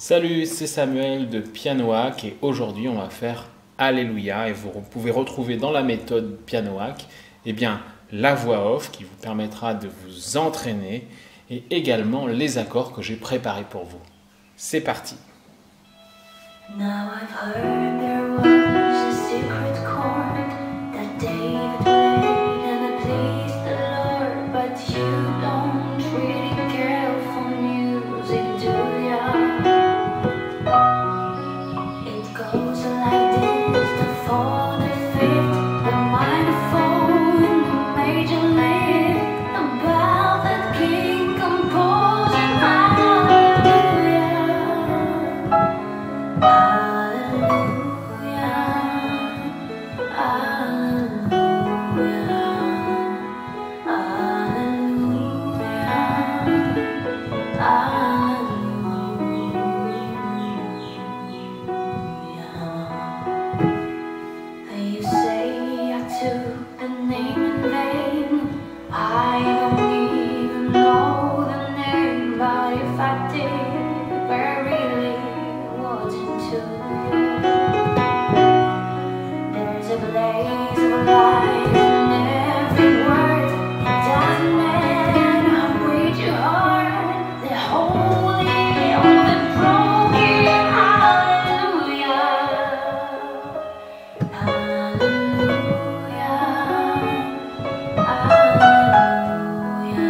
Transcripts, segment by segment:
Salut, c'est Samuel de Pianoac et aujourd'hui on va faire Alléluia et vous pouvez retrouver dans la méthode Pianoac la voix off qui vous permettra de vous entraîner et également les accords que j'ai préparés pour vous. C'est parti. Now I've heard there was a secret chord that David played and it pleased the Lord, but you don't really care for music, do ya? It goes like this: the fourth, the fifth, the minor fall, and the major lift, above that king composing hallelujah. You say I took the name in vain. I don't even know the name, but if I did, I really wasn't to you. There's a blaze of light in every word. It doesn't matter how great your heart. The holy or the broken, hallelujah. Hallelujah, hallelujah,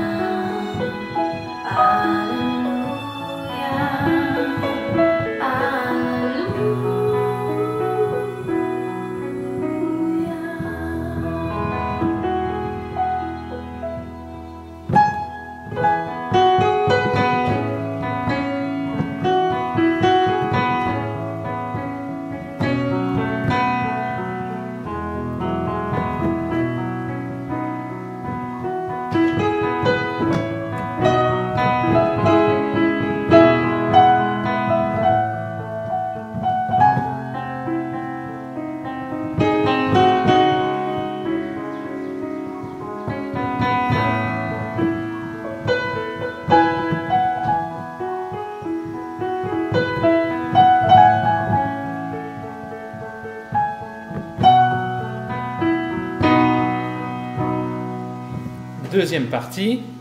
Deuxième partie.